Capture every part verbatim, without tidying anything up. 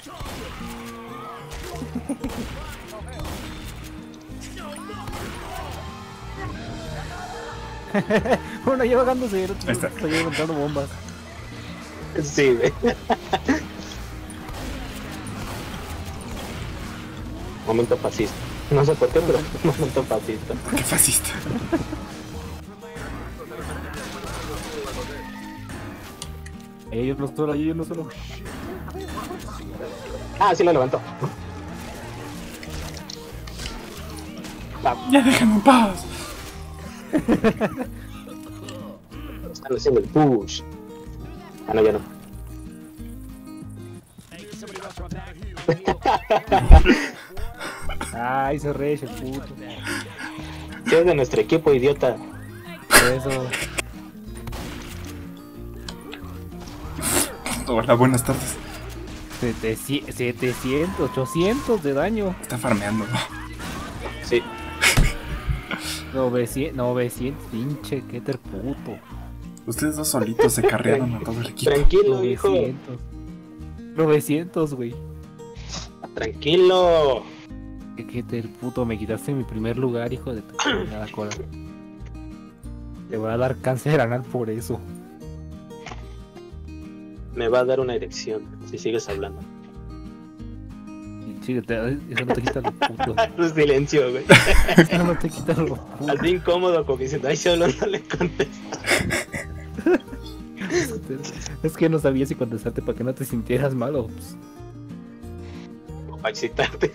Uno lleva ganándose y el otro Ahí está. está levantando bombas. Sí, güey. Momento fascista. No sé por qué, pero momento fascista. ¿Por qué fascista? Ellos no solo, ellos no solo. Ah, sí lo levantó. ¡Ya déjenme en paz! Están haciendo el push. Ah, no, ya no. Ay, se re el puto. Si es de nuestro equipo, idiota. Eso. Hola, buenas tardes. setecientos, setecientos, ochocientos de daño. Está farmeando, ¿no? Sí. novecientos, novecientos, pinche, qué ter puto. Ustedes dos solitos se carrearon a todo el equipo. Tranquilo, hijo. novecientos. novecientos, güey. Tranquilo. Qué, qué ter puto, me quitaste mi primer lugar, hijo de tu chingada cola. Te voy a dar cáncer anal por eso. Me va a dar una erección si sigues hablando. Y chico, te- eso no te quita lo puto. Tu silencio, güey. Eso no te quita lo puto. Así incómodo, como diciendo, ay, solo no le contesto. Es que no sabía si contestarte para que no te sintieras mal o pues, O para excitarte.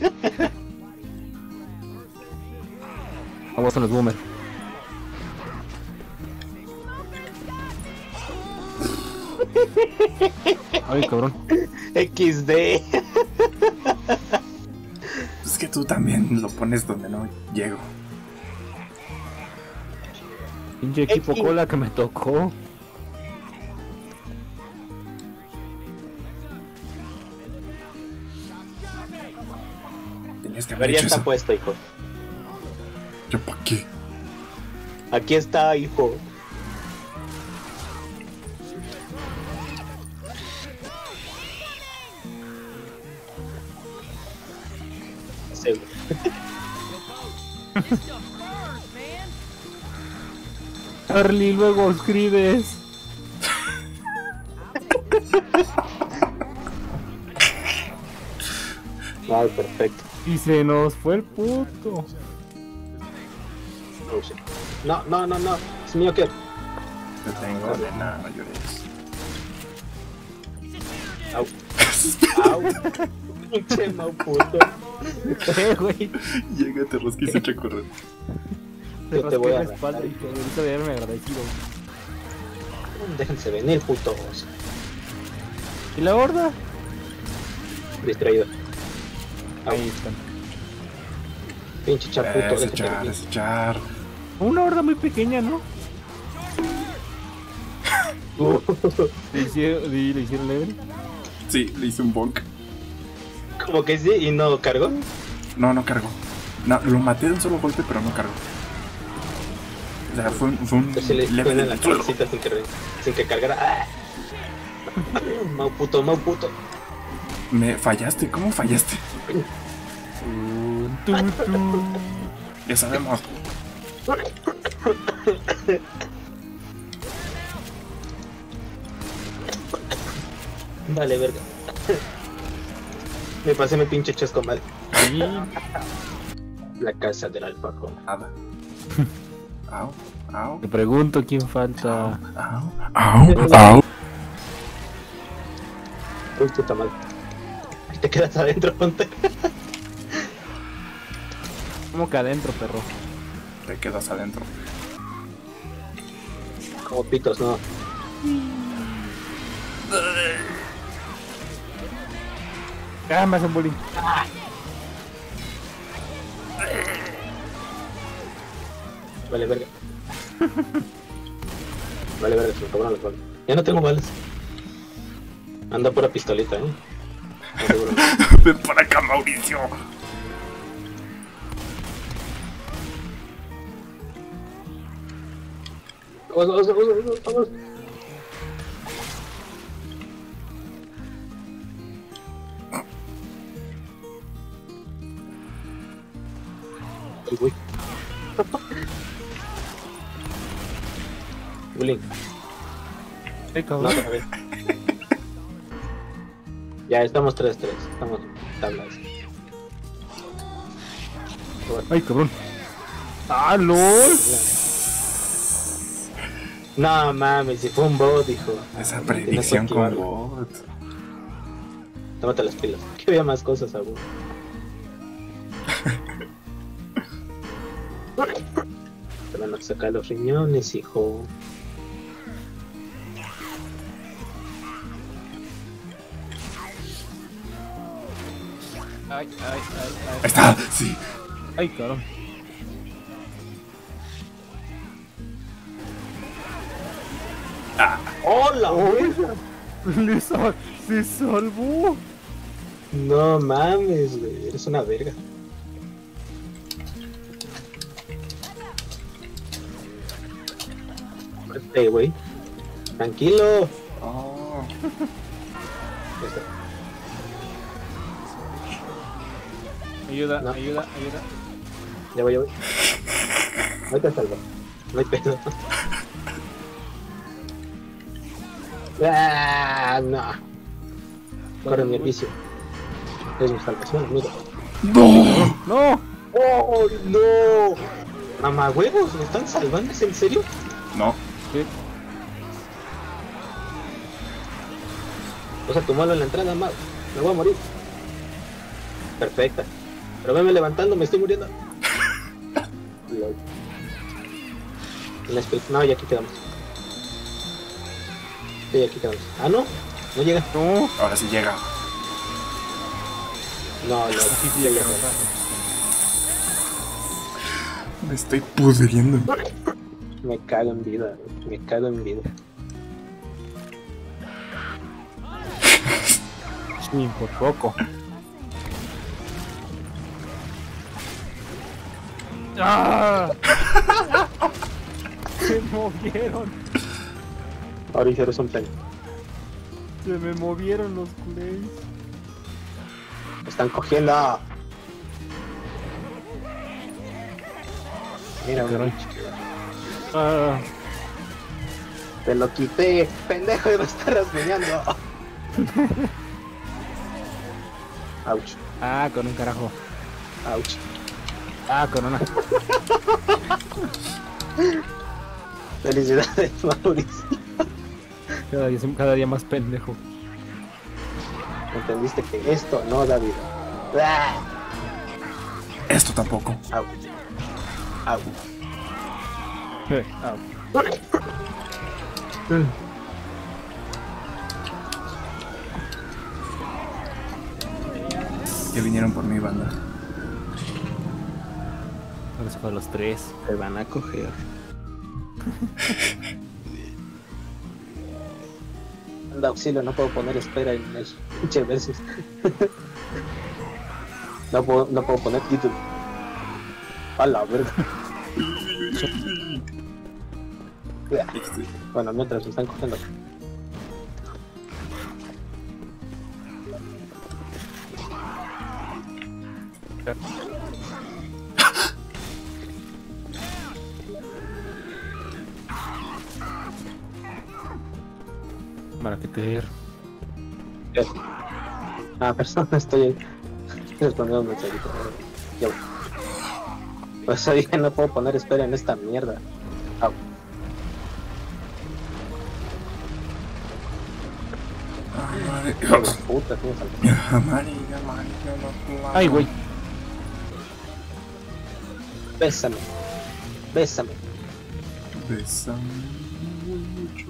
vamos a los boomers. Ay, cabrón. equis de. Es que tú también lo pones donde no llego. Pinche equipo X. cola que me tocó. Tenías que A haber ver, ya hecho está eso. puesto, hijo. ¿Yo para qué? Aquí está, hijo. Sí, güey. Charlie, luego escribes. Ay, perfecto. Y se nos fue el puto. No, sí. no, no, no, no. Es mío que. Te tengo, nena, no llores. Au. Au. Pinche mau puto. ¿Qué, güey? Llega, te rosca y se echa a correr. Te Yo te voy rasqué a la espalda y todo. Ahorita voy a verme agradecido. Déjense venir, putos. ¿Y la horda? Distraído. Au. Ahí están. Pinche chaputo. Es déjense echar, venir. es echar. Una horda muy pequeña, ¿no? ¿Le hicieron, y le hicieron level? Sí, le hice un bonk. Como que sí y no cargó. No, no cargó. No, lo maté de un solo golpe, pero no cargó. O sea, fue un, fue un Entonces le level ponen la del suelo. cabecita sin que, sin que cargara. ¡Ah! Mau puto, mau puto. Me fallaste, ¿cómo fallaste? Tun, tun, tun. Ya sabemos. Vale, verga. Me pasé mi pinche chasco mal. Sí. La casa del alfajor. Nada. Au, au, Te pregunto quién falta. au, au, au. Uy, puta madre. Te quedas adentro, ponte. ¿Cómo que adentro, perro? Te quedas adentro. Como pitos, no. Ah, me hacen bullying. Vale, verga. Vale, verga, se me acabaron las balas. Ya no tengo balas. Anda pura pistolita, eh. No, seguro no. Ven para acá, Mauricio. Vamos, vamos, vamos, vamos. Ay, güey. Bullying. Ay, No, cabrón. otra vez. Ya estamos tres tres. Estamos tablas. Ay, cabrón. ¡Ah, lol! No mames, si fue un bot, hijo. Esa Tienes que predicción con activarlo. bot. Tómate las pilas. Que había más cosas, aún. Te van a sacar los riñones, hijo. Ay, ay, ay, Ahí está, sí. ay. Ay, cabrón. ¡Hola! Le sal- se salvó. No mames, güey. Eres una verga. Muerte, güey. Tranquilo. Oh. Ya está. Ayuda, No. ayuda, ayuda. Ya voy, ya voy. No te salvo. No hay pedo. Ah, no. Corre mi piso. Es mi salvación, amigo. ¡No! ¡No! ¡Oh, no! Mamá huevos, ¿me están salvando? ¿Es en serio? No. ¿Qué? O sea, tu malo en la entrada, mal. Me voy a morir. Perfecta. Pero venme levantando, me estoy muriendo. Lol. En la espe- No, ya aquí quedamos. Sí, aquí quedamos. Ah, no. No llega. No. Ahora sí llega. No, no. Sí, sí, ya llega. llega. Me estoy pudriendo. Me cago en vida, güey. Me cago en vida. Sí, por poco. ¡Ah! Se movieron. Ahorita eres un plan. Se me movieron los culés. Me están cogiendo. Mira, Caray. güey. Ah, Te lo quité, pendejo, y me estás rasguñando. Ouch, ah, con un carajo. ouch. Ah, con una. Felicidades, Mauricio. Cada día, cada día más pendejo. Entendiste que esto no da vida. Ah, Esto tampoco. ouch. Ouch. Eh, ah, Ya vinieron por mi banda. ahora se fue a los tres. Te van a coger. Anda, auxilio, no puedo poner espera en el pinche versus. No puedo, no puedo poner título. A la verga. Este, Bueno, mientras me están cogiendo. Para que te ver. ¿Qué? Ah, persona, estoy respondiendo un mensajito. Ya voy. Pues ahí no puedo poner espera en esta mierda. Au. madre. Puta, ¿cómo saltó? Amarilla, amarilla, no, no. Ay, güey. Bésame. Bésame. Bésame mucho.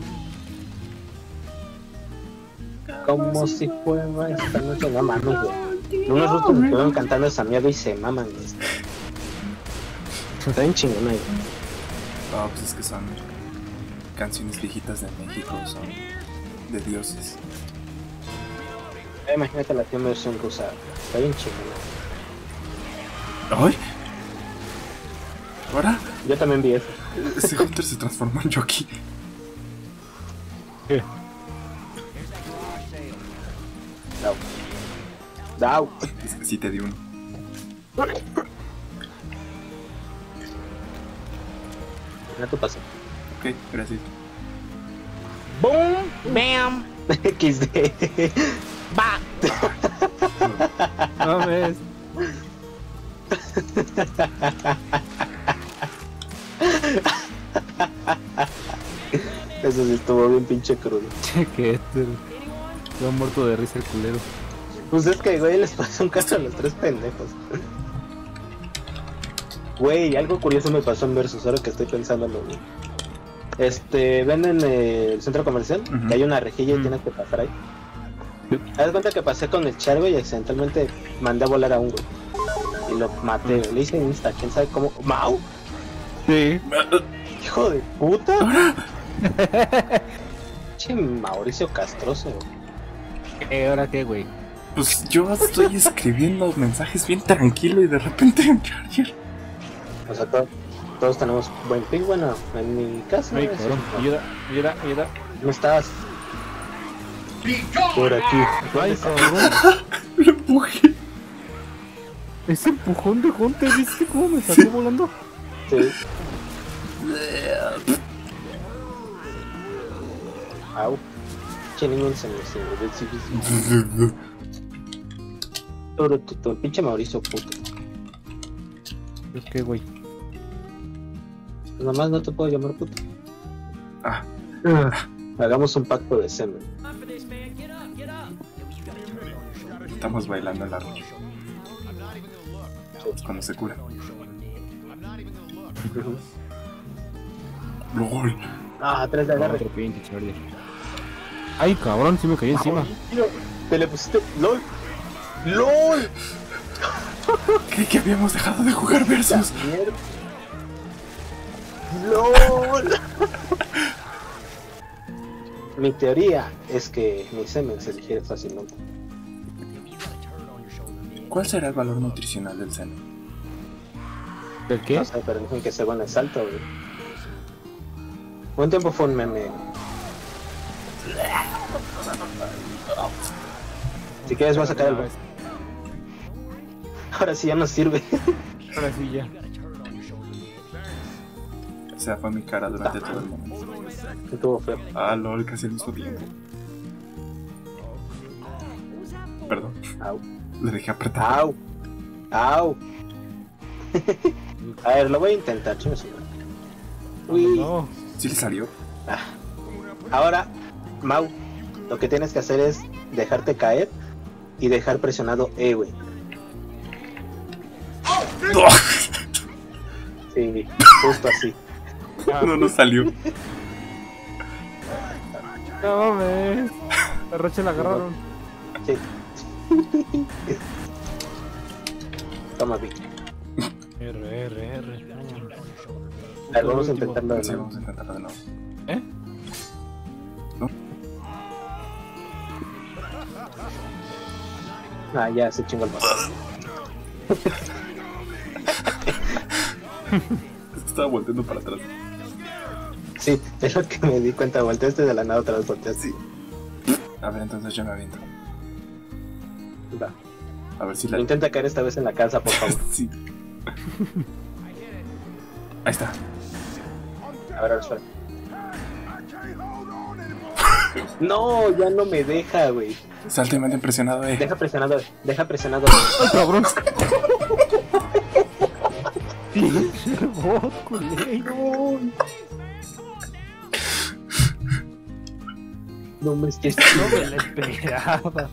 Como si fuera esta noche. No mames, güey. Unos rustos me estuvieron cantando esa mierda y se maman, güey. Está bien chingona, güey. Ah, pues es que son canciones viejitas de México, son de dioses. Eh, imagínate la tía versión rusa. Está bien chingona. ¡Ay! ¿Ahora? Yo también vi eso. Ese Hunter se transformó en jockey. ¿Qué? Dau. Dau. Es que sí te di uno. Ya tu paso. Ok, gracias. Boom, bam, equis de. ba. No ves. Eso sí estuvo bien pinche crudo. Que este. Se ha muerto de risa el culero. Pues es que, güey, les pasó un caso a los tres pendejos. Güey, algo curioso me pasó en Versus, ahora que estoy pensando en lo mismo. Este, ven en el centro comercial, Ujú. que hay una rejilla y Mm. tienes que pasar ahí. Sí. Haz de cuenta que pasé con el Char, güey, y accidentalmente mandé a volar a un güey. Y lo maté, güey. Le hice insta, quién sabe cómo. ¡Mau! Sí. ¡Hijo de puta! Che, Mauricio Castroso, güey. ¿Qué? ¿Ahora qué, güey? Pues yo estoy escribiendo mensajes bien tranquilo y de repente un Charger. O sea, to- todos tenemos buen ping, bueno, en mi caso. Ay, eso cabrón. no. Ayuda, ayuda, ayuda. ¿Cómo estás? Por aquí. Ay, cabrón. Lo empujé. Ese empujón de Hunter, ¿viste cómo me salió volando? Sí. Au. Che, niño se me se Todo tu pinche Mauricio puto. ¿Es qué, güey? Nomás no te puedo llamar puto. Ah, Hagamos un pacto de semen. estamos bailando el árbol. Cuando se cura. LOL. Ah, tres de agarre. Otro pinche Charger. Ay, cabrón, sí me caí encima. Te le pusiste. ¡LOL! ¡LOL! Creí que habíamos dejado de jugar Versus. Mierda. ¡LOL! Mi teoría es que mi semen se digiere fácilmente. ¿Cuál será el valor nutricional del seno? ¿El qué? No sé, pero dicen que según es alto, güey. Un tiempo fue un meme. Si quieres, voy a sacar el. Ahora sí ya no sirve. Ahora sí ya. O sea, fue mi cara durante todo el momento. Estuvo feo. Ah, LOL, casi al mismo tiempo. Perdón, Au. le dejé apretar. Au. Au. A ver, lo voy a intentar, chingue su madre. Uy. No. ¿Sí le salió? Ah. Ahora, Mau, lo que tienes que hacer es dejarte caer y dejar presionado E, güey. Sí, justo así. No nos salió. No mames. La Roche la agarraron. Sí. Toma, Vic. R, R, R. A ver, vamos a intentarlo de Sí, nuevo. vamos a intentarlo de nuevo. ¿Eh? Ah, ya se chingó el paso. Estaba volteando para atrás. Sí, es lo que me di cuenta. Volteaste de la nada, otra vez volteaste. A ver, entonces yo me aviento. Va. A ver si la... Intenta caer esta vez en la casa, por favor. Sí. Ahí está. A ver, ahora espera. No, ya no me deja, güey. Está altamente impresionado, eh. Deja presionado, deja presionado. ¡Ay, cabrón! ¡Pinche bot, culero! No me estés. No me la esperaba.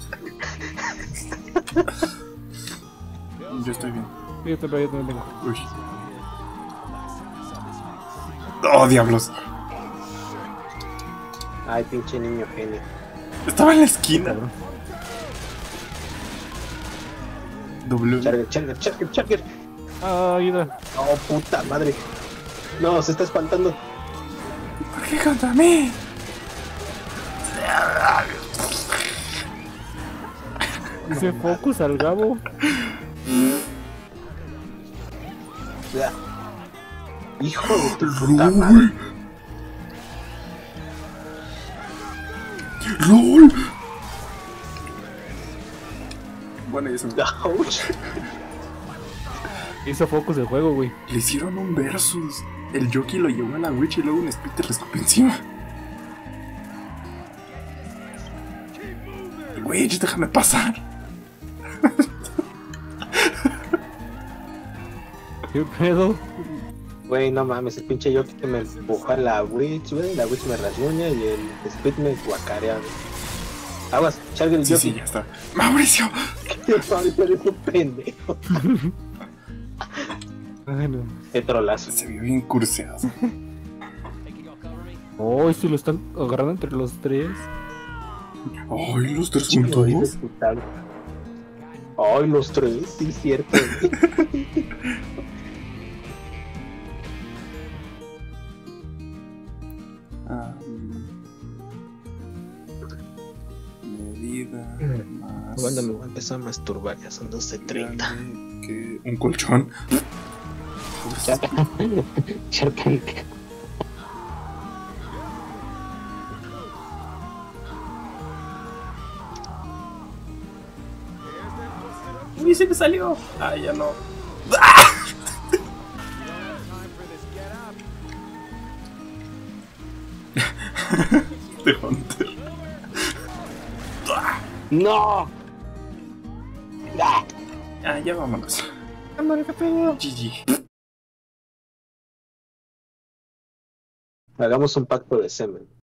Yo estoy bien. Yo te lo yo también tengo. Uy. ¡Oh, diablos! Ay, pinche niño genio. Estaba en la esquina. Cabrón. W. Charger, charger, charger, charger. Ah, ayuda. Oh, puta madre. No, se está espantando. ¿Por qué contra mí? Hice focus al Gabo. Hijo de tu puta madre. ¡LOL! Bueno, y eso. Ouch. Hizo focus el juego, güey. Le hicieron un versus. El jockey lo llevó a la witch y luego un splitter le escupió encima. Witch, déjame pasar. ¿Qué pedo? Güey, no mames, el pinche yo que me empujó a la witch, güey. La witch me rasguña y el split me guacarea, güey. Aguas, chargue el Sí, jockey. sí, ya está. ¡Mauricio! Mauricio eres un pendejo. Ay, no. Qué trolazo. Se vio bien curseado. Oh, esto lo están agarrando entre los tres. Ay, los tres Chico, juntos. dices putal. Ay, los tres, sí, cierto. Ah, medida más. Cuando me voy a empezar a masturbar, ya son doce treinta. grande que un colchón. Uy, se me salió. Ah, ya no. De Hunter. ¡No! ¡Ah! Ah, ya vámonos. G G. Hagamos un pacto de semen.